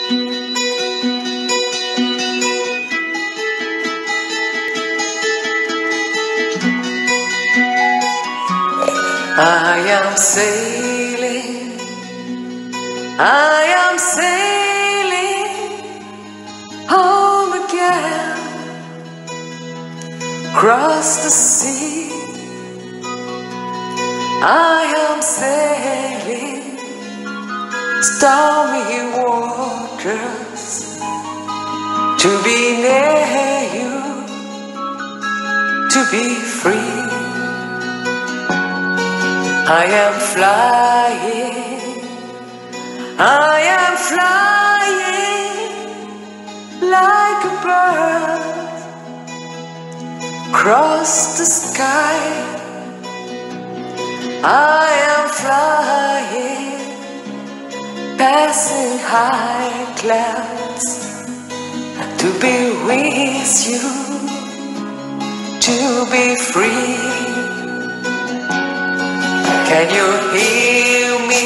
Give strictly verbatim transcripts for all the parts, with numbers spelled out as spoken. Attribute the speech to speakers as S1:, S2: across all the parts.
S1: I am sailing, I am sailing home again, across the sea. I am sailing stormy waters to be near you, to be free. I am flying, I am flying like a bird across the sky. I am flying, passing high clouds to be with you, to be free. Can you hear me?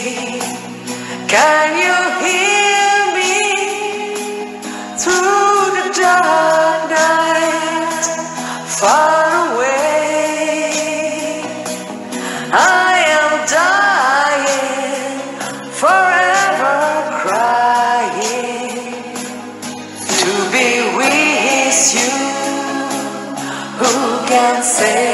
S1: Can you hear me through the dark night, far away? I am dying, forever crying, to be with you. Who can say